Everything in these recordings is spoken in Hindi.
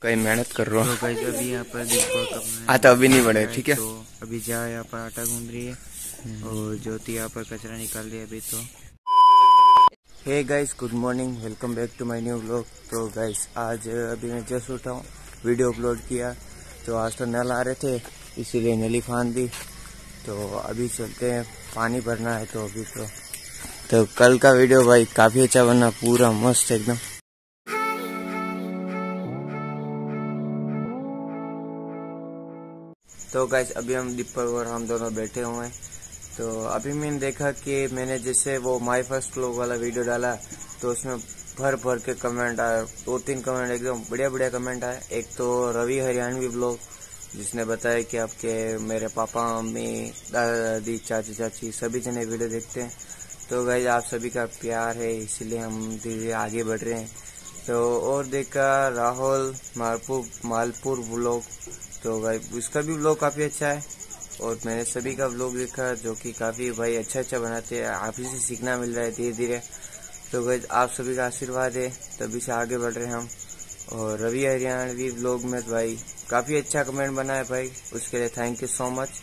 कहीं मेहनत कर रहा हूँ। तो गाइस अभी यहाँ पर दीपक आता अभी नहीं बढ़े, ठीक है। तो अभी जा यहाँ पर आटा गूंद रही है और ज्योति यहाँ पर कचरा निकाल रही है अभी। तो hey guys, good morning, welcome back to my new vlog. तो गाइस आज अभी मैं जस्ट उठा हूँ, वीडियो अपलोड किया। तो आज तो नल आ रहे थे, इसीलिए नली फान दी। तो अभी चलते हैं, पानी भरना है। तो अभी तो कल का वीडियो भाई काफ़ी अच्छा बना, पूरा मस्त एकदम। तो गाइस अभी हम दीपक और हम दोनों बैठे हुए हैं। तो अभी मैंने देखा कि मैंने जैसे वो माय फर्स्ट व्लॉग वाला वीडियो डाला, तो उसमें भर भर के कमेंट आए, 2-3 कमेंट एकदम बढ़िया बढ़िया कमेंट आए। एक तो रवि हरियाणवी व्लॉग, जिसने बताया कि आपके मेरे पापा मम्मी दादा दादी चाची चाची सभी जने वीडियो देखते हैं। तो गाइस आप सभी का प्यार है, इसीलिए हम धीरे धीरे आगे बढ़ रहे हैं। तो और देखा राहुल मालपुर व्लॉग, तो भाई उसका भी व्लॉग काफ़ी अच्छा है। और मैंने सभी का व्लॉग देखा जो कि काफ़ी भाई अच्छा बनाते हैं, आप ही से सीखना मिल रहा है धीरे धीरे। तो भाई आप सभी का आशीर्वाद है, तभी से आगे बढ़ रहे हैं हम। और रवि हरियाणवी व्लॉग में भाई काफ़ी अच्छा कमेंट बना है भाई, उसके लिए थैंक यू सो मच।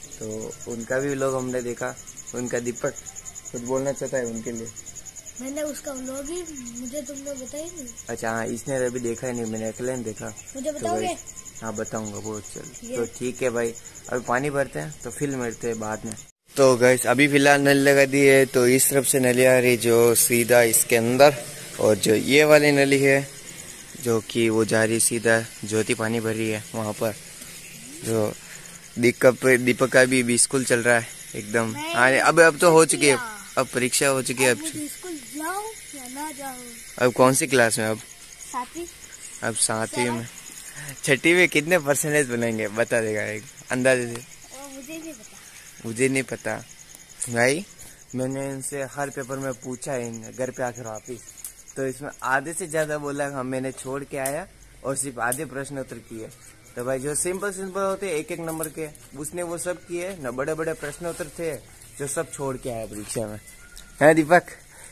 तो उनका भी व्लॉग हमने देखा। उनका दीपक कुछ बोलना चाहता है उनके लिए। मैंने उसका व्लॉग ही मुझे तुम लोग बताइए नहीं। अच्छा हाँ, इसने अभी देखा ही नहीं, मैंने अकेले नहीं देखा। मुझे बताओगे? हाँ बताऊंगा, बहुत चल। तो ठीक है भाई, अभी पानी भरते हैं तो फिर मिलते हैं बाद में। तो गैस अभी फिलहाल नल लगा दी है, तो इस तरफ से नली आ रही जो सीधा इसके अंदर, और जो ये वाली नली है जो कि वो जा रही सीधा ज्योति पानी भर रही है वहाँ पर। जो दीपक का भी स्कूल चल रहा है एकदम। हाँ अब तो हो चुकी है, अब परीक्षा हो चुकी है। अब स्कूल जाओ या ना जाओ? अब कौन सी क्लास में? अब 7वीं। अब 7वीं में। 6वीं में कितने परसेंटेज बनेंगे बता देगा एक अंदाजे से? मुझे नहीं पता। मुझे नहीं पता भाई, मैंने इनसे हर पेपर में पूछा है घर पे आकर वापिस, तो इसमें आधे से ज्यादा बोला हम मैंने छोड़ के आया और सिर्फ आधे प्रश्न उत्तर किए। तो भाई जो सिंपल होते एक नंबर के, उसने वो सब किए न, बड़े बड़े प्रश्न उत्तर थे जो सब छोड़ के आया परीक्षा में। है दीपक,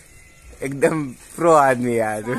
एकदम प्रो आदमी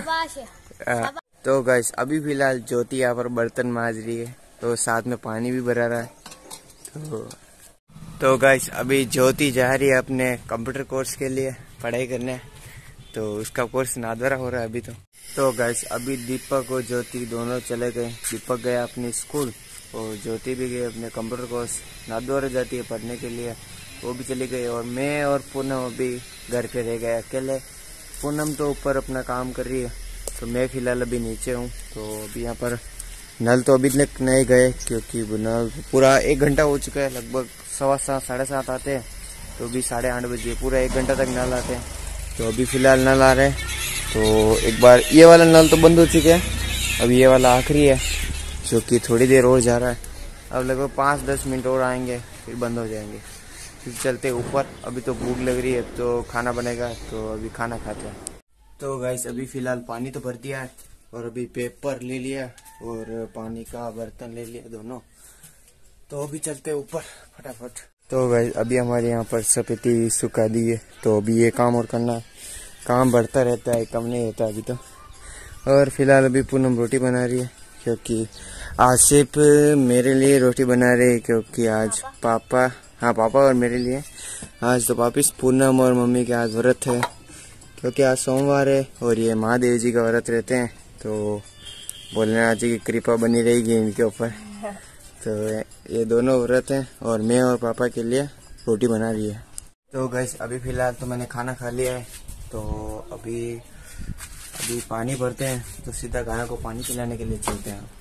यार। तो गाइस अभी फिलहाल ज्योति यहाँ पर बर्तन मांज रही है, तो साथ में पानी भी भरा रहा है। तो गाइस अभी ज्योति जा रही है अपने कंप्यूटर कोर्स के लिए पढ़ाई करने, तो उसका कोर्स नादवारा हो रहा है अभी। तो गाइस अभी दीपक और ज्योति दोनों चले गए। दीपक गया अपने स्कूल और ज्योति भी गई अपने कंप्यूटर कोर्स, नादवारा जाती है पढ़ने के लिए, वो भी चली गई। और मैं और पूनम अभी घर पे रह गए अकेले। पूनम तो ऊपर अपना काम कर रही है, तो मैं फिलहाल अभी नीचे हूँ। तो अभी यहाँ पर नल तो अभी तक नहीं गए, क्योंकि नल पूरा 1 घंटा हो चुका है, लगभग 7:15 7:30 आते हैं, तो अभी 8:30 बजे, पूरा 1 घंटा तक नल आते हैं। तो अभी फिलहाल नल आ रहे हैं। तो एक बार ये वाला नल तो बंद हो चुके हैं, अब ये वाला आखिरी है जो कि थोड़ी देर और जा रहा है। अब लगभग 5-10 मिनट और आएंगे, फिर बंद हो जाएंगे। फिर चलते ऊपर, अभी तो भूख लग रही है, तो खाना बनेगा, तो अभी खाना खाते हैं। तो गाइस अभी फिलहाल पानी तो भर दिया है, और अभी पेपर ले लिया और पानी का बर्तन ले लिया दोनों। तो अभी चलते ऊपर फटाफट। तो गाइस अभी हमारे यहाँ पर सफेदी सुखा दी है, तो अभी ये काम और करना है। काम बढ़ता रहता है, कम नहीं होता अभी तो। और फिलहाल अभी पूनम रोटी बना रही है, क्योंकि आज सिर्फ मेरे लिए रोटी बना रही है, क्योंकि आज पापा और मेरे लिए आज तो वापिस पूनम और मम्मी के आज व्रत है, क्योंकि आज सोमवार है और ये महादेव जी का व्रत रहते हैं। तो भोलेनाथ जी की कृपा बनी रहेगी इनके ऊपर। तो ये दोनों व्रत हैं और मैं और पापा के लिए रोटी बना रही है। तो गाइस अभी फिलहाल तो मैंने खाना खा लिया है, तो अभी पानी भरते हैं, तो सीधा गायों को पानी पिलाने के लिए चलते हैं।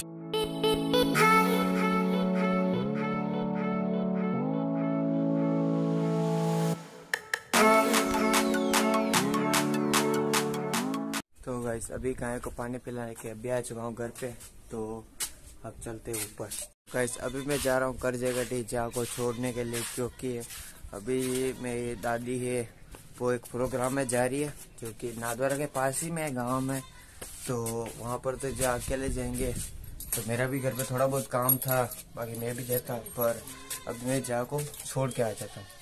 तो गाइस अभी गाय को पानी पिलाने के अभी आ चुका हूँ घर पे, तो अब चलते ऊपर। गाइस अभी मैं जा रहा हूँ करजेगटी जा को छोड़ने के लिए, क्योंकि अभी मेरी दादी है वो एक प्रोग्राम में जा रही है, जो कि नादवारा के पास ही में गांव में। तो वहाँ पर तो जा अकेले जाएंगे, तो मेरा भी घर पे थोड़ा बहुत काम था, बाकी मैं भी जाता, पर अब मैं जा को छोड़ के आ जाता हूँ।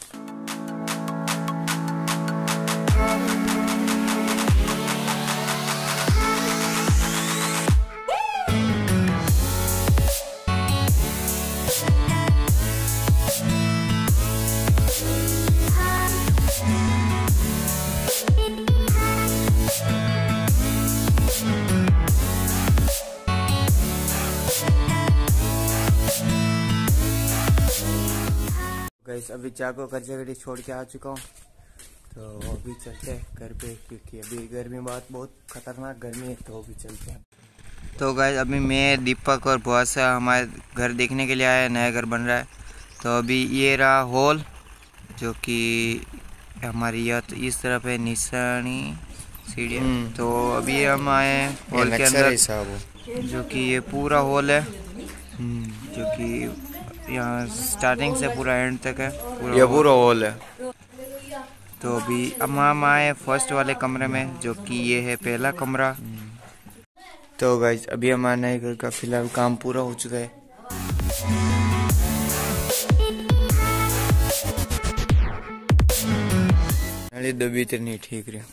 गाइस अभी चाको कचहरी छोड़ के आ चुका हूँ, तो अभी चलते हैं घर पे, क्योंकि अभी गर्मी बहुत खतरनाक गर्मी है, तो अभी चलते हैं। तो गाइस अभी मैं, दीपक और बुआसा हमारे घर देखने के लिए आए, नया घर बन रहा है। तो अभी ये रहा हॉल, जो कि हमारी यह तो इस तरफ है निशानी सीढ़ियाँ। तो अभी हम आए हॉल के अंदर, जो कि ये पूरा हॉल है, जो कि यहाँ स्टार्टिंग से पूरा एंड तक है, पूरा हॉल है। तो अभी हम आए फर्स्ट वाले कमरे में, जो कि ये है पहला कमरा। तो गाइस अभी हमारा नए घर का फिलहाल काम पूरा हो चुका है। दबी तो नहीं ठीक रही,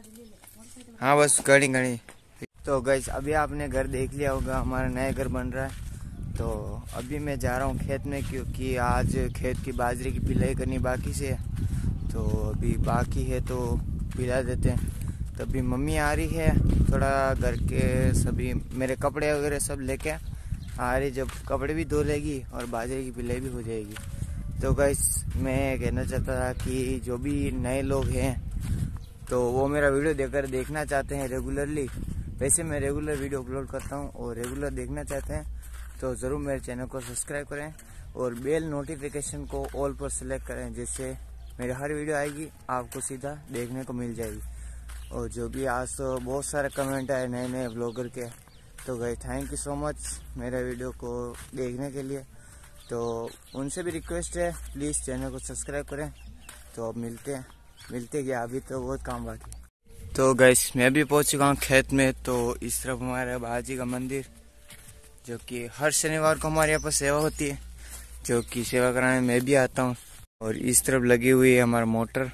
हाँ बस गड़ी। तो गाइस अभी आपने घर देख लिया होगा, हमारा नया घर बन रहा है। तो अभी मैं जा रहा हूँ खेत में, क्योंकि आज खेत की बाजरे की पिलाई करनी बाकी से है, तो अभी बाकी है तो पिला देते हैं। तो अभी मम्मी आ रही है, थोड़ा घर के सभी मेरे कपड़े वगैरह सब लेके आ रही, जब कपड़े भी धो लेगी और बाजरे की पिलाई भी हो जाएगी। तो गाइस मैं कहना चाहता था कि जो भी नए लोग हैं तो वो मेरा वीडियो देखना चाहते हैं रेगुलरली, वैसे मैं रेगुलर वीडियो अपलोड करता हूँ, और रेगुलर देखना चाहते हैं तो ज़रूर मेरे चैनल को सब्सक्राइब करें और बेल नोटिफिकेशन को ऑल पर सेलेक्ट करें, जिससे मेरी हर वीडियो आएगी आपको सीधा देखने को मिल जाएगी। और जो भी आज तो बहुत सारे कमेंट आए नए ब्लॉगर के, तो guys thank you so much मेरे वीडियो को देखने के लिए। तो उनसे भी रिक्वेस्ट है प्लीज़ चैनल को सब्सक्राइब करें। तो अब मिलते गया, अभी तो बहुत काम बाकी। तो गाइस मैं भी पहुंच चुका हूँ खेत में। तो इस तरफ हमारे बाजी का मंदिर, जो कि हर शनिवार को हमारे यहाँ पर सेवा होती है, जो कि सेवा कराने मैं भी आता हूँ। और इस तरफ लगी हुई है हमारा मोटर,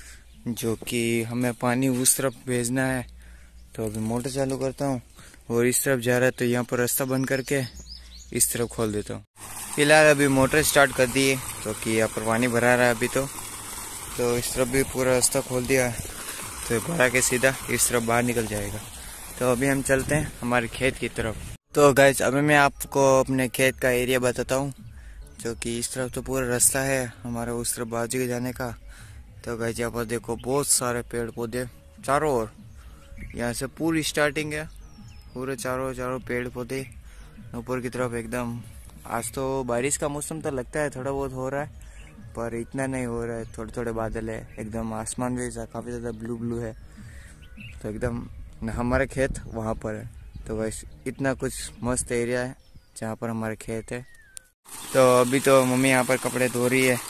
जो कि हमें पानी उस तरफ भेजना है। तो अभी मोटर चालू करता हूँ, और इस तरफ जा रहा है तो यहाँ पर रास्ता बंद करके इस तरफ खोल देता हूँ। फिलहाल अभी मोटर स्टार्ट कर दी है, तो कि यहाँ पर पानी भरा रहा है अभी। तो इस तरफ भी पूरा रास्ता खोल दिया है, तो भरा के सीधा इस तरफ बाहर निकल जाएगा। तो अभी हम चलते हैं हमारे खेत की तरफ। तो गाइस अभी मैं आपको अपने खेत का एरिया बताता हूँ, जो कि इस तरफ तो पूरा रास्ता है हमारा उस तरफ बाजू के जाने का। तो गाइस यहाँ पर देखो बहुत सारे पेड़ पौधे चारों ओर, यहाँ से पूरी स्टार्टिंग है, पूरे चारों पेड़ पौधे ऊपर की तरफ एकदम। आज तो बारिश का मौसम तो लगता है थोड़ा बहुत हो रहा है, पर इतना नहीं हो रहा है, थोड़े बादल है, एकदम आसमान जैसा काफ़ी ज़्यादा ब्लू है। तो एकदम हमारा खेत वहाँ पर है। तो बस इतना कुछ मस्त एरिया है जहाँ पर हमारा खेत है। तो अभी तो मम्मी यहाँ पर कपड़े धो रही है।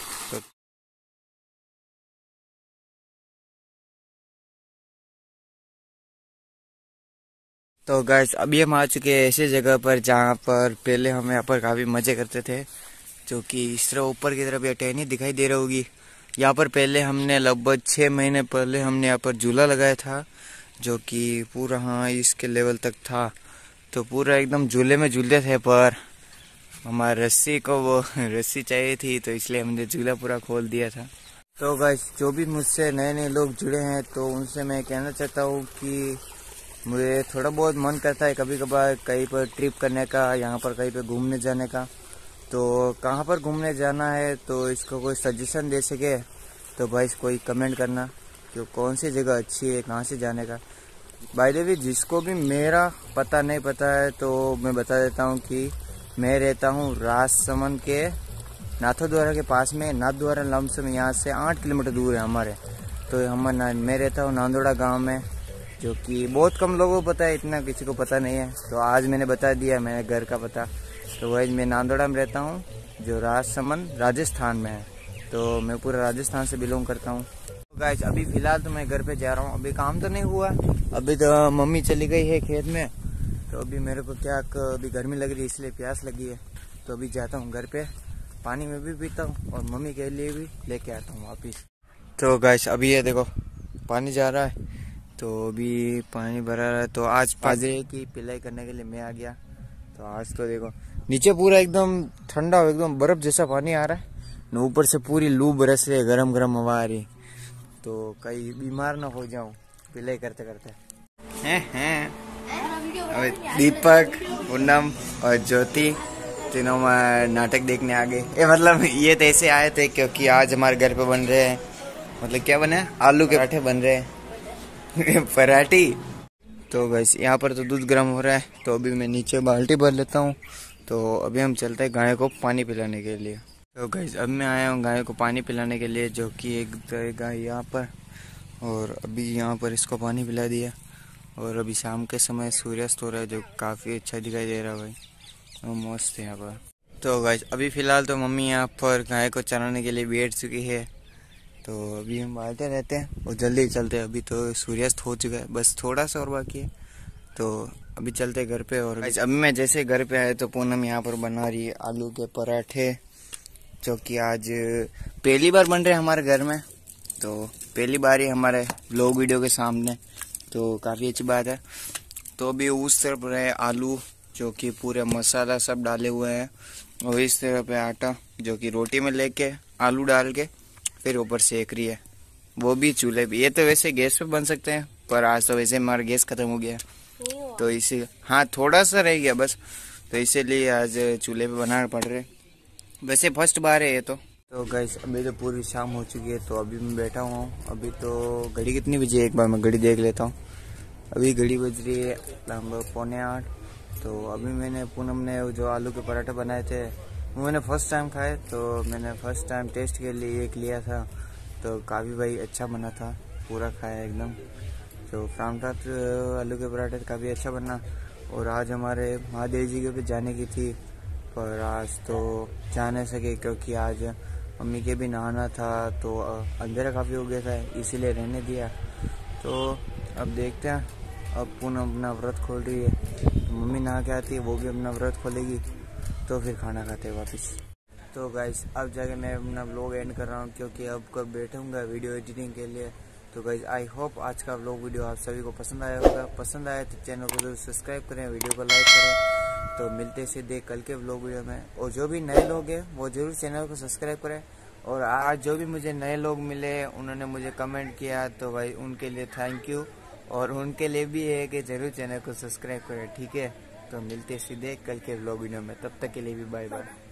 तो गाइस अभी हम आ चुके हैं ऐसी जगह पर जहाँ पर पहले हम यहाँ पर काफ़ी मज़े करते थे, जो कि इस तरह ऊपर की तरफ ये टहनी दिखाई दे रही होगी। यहाँ पर पहले हमने लगभग 6 महीने पहले हमने यहाँ पर झूला लगाया था, जो कि पूरा हाँ इसके लेवल तक था। तो पूरा एकदम झूले में झूलते थे, पर हमारे रस्सी को वो रस्सी चाहिए थी, तो इसलिए हमने झूला पूरा खोल दिया था। तो गाइस जो भी मुझसे नए लोग जुड़े हैं, तो उनसे मैं कहना चाहता हूँ कि मुझे थोड़ा बहुत मन करता है कभी कभार कहीं पर ट्रिप करने का, यहाँ पर कहीं पर घूमने जाने का। तो कहाँ पर घूमने जाना है, तो इसको कोई सजेशन दे सके तो भाई कोई कमेंट करना कि कौन सी जगह अच्छी है, कहाँ से जाने का। बाय द वे जिसको भी मेरा पता नहीं पता है तो मैं बता देता हूँ कि मैं रहता हूँ राजसमंद के नाथद्वारा के पास में। नाथद्वारा लमसम यहाँ से 8 किलोमीटर दूर है हमारे। तो मैं रहता हूँ नांदोड़ा गाँव में, जो कि बहुत कम लोगों को पता है, इतना किसी को पता नहीं है। तो आज मैंने बता दिया मेरे घर का पता। तो वही मैं नांदोड़ा में रहता हूँ, जो राजसमंद राजस्थान में है। तो मैं पूरा राजस्थान से बिलोंग करता हूँ। तो गाइस अभी फ़िलहाल तो मैं घर पे जा रहा हूँ, अभी काम तो नहीं हुआ, अभी तो मम्मी चली गई है खेत में। तो अभी मेरे को क्या अभी गर्मी लग रही है, इसलिए प्यास लगी है। तो अभी जाता हूँ घर पे, पानी में भी पीता हूँ और मम्मी के लिए भी लेके आता हूँ वापिस। तो गाइस अभी ये देखो पानी जा रहा है, तो अभी पानी भरा रहा है। तो आज बाजरे की पिलाई करने के लिए मैं आ गया। तो आज तो देखो नीचे पूरा एकदम ठंडा, एकदम बर्फ जैसा पानी आ रहा है, न ऊपर से पूरी लू बरस रही है, गरम हवा आ रही। तो कहीं बीमार ना हो जाऊं पिलाई करते करते। हैं दीपक, पूनम और ज्योति तीनों नाटक देखने आ गए। मतलब ये तो ऐसे आए थे क्योंकि आज हमारे घर पे बन रहे हैं, मतलब क्या बने, आलू के पराठे बन रहे हैं पराठी। तो गाइस यहाँ पर तो दूध गर्म हो रहा है, तो अभी मैं नीचे बाल्टी भर लेता हूँ। तो अभी हम चलते हैं गाय को पानी पिलाने के लिए। तो गाइस अब मैं आया हूँ गाय को पानी पिलाने के लिए, जो कि एक गाय यहाँ पर, और अभी यहाँ पर इसको पानी पिला दिया। और अभी शाम के समय सूर्यास्त हो रहा है, जो काफ़ी अच्छा दिखाई दे रहा है भाई, और मस्त है यहाँ पर। तो गाइस अभी फ़िलहाल तो मम्मी यहाँ पर गाय को चराने के लिए बैठ चुकी है, तो अभी हम बाहर रहते हैं और जल्दी चलते हैं। अभी तो सूर्यास्त हो चुका है, बस थोड़ा सा और बाकी है, तो अभी चलते हैं घर पे। और अभी मैं जैसे घर पे आए तो पूनम यहाँ पर बना रही है आलू के पराठे, जो कि आज पहली बार बन रहे हैं हमारे घर में, तो पहली बार ही हमारे व्लॉग वीडियो के सामने, तो काफ़ी अच्छी बात है। तो अभी उस तरफ रहे आलू, जो कि पूरे मसाला सब डाले हुए हैं, और इस तरफ है आटा, जो कि रोटी में लेके आलू डाल के फिर ऊपर सेक रही है, वो भी चूल्हे पे। ये तो वैसे गैस पे बन सकते हैं, पर आज तो वैसे हमारा गैस खत्म हो गया, तो इसी, हाँ थोड़ा सा रह गया बस, तो इसीलिए आज चूल्हे पे बनाना पड़ रहे। वैसे फर्स्ट बार है ये तो गाइस अभी तो पूरी शाम हो चुकी है, तो अभी मैं बैठा हुआ हूँ। अभी तो घड़ी कितनी बजी है, एक बार मैं घड़ी देख लेता हूँ। अभी घड़ी बज रही है लगभग 7:45। तो अभी मैंने पूनम ने जो आलू के पराठे बनाए थे वो मैंने फर्स्ट टाइम खाए, तो मैंने फर्स्ट टाइम टेस्ट के लिए एक लिया था, तो काफ़ी भाई अच्छा बना था, पूरा खाया एकदम। तो फ्रामटाट आलू के पराठे काफ़ी अच्छा बना। और आज हमारे महादेव जी के भी जाने की थी, पर आज तो जा नहीं सके क्योंकि आज मम्मी के भी नहाना था, तो अंधेरा काफ़ी हो गया था, इसीलिए रहने दिया। तो अब देखते हैं, अब पूनम अपना व्रत खोल रही है, तो मम्मी नहा के आती है, वो भी अपना व्रत खोलेगी, तो फिर खाना खाते हैं वापस। तो गाइस अब जाके मैं अपना व्लॉग एंड कर रहा हूँ, क्योंकि अब कब बैठूंगा वीडियो एडिटिंग के लिए। तो गाइस आई होप आज का व्लॉग वीडियो आप सभी को पसंद आया होगा। पसंद आया तो चैनल को जरूर सब्सक्राइब करें, वीडियो को लाइक करें। तो मिलते सीधे कल के व्लॉग वीडियो में, और जो भी नए लोग हैं वो जरूर चैनल को सब्सक्राइब करें। और आज जो भी मुझे नए लोग मिले उन्होंने मुझे कमेंट किया, तो भाई उनके लिए थैंक यू, और उनके लिए भी है कि जरूर चैनल को सब्सक्राइब करें, ठीक है। तो मिलते सीधे कल के व्लॉग वीडियो में, तब तक के लिए भी बाय बाय।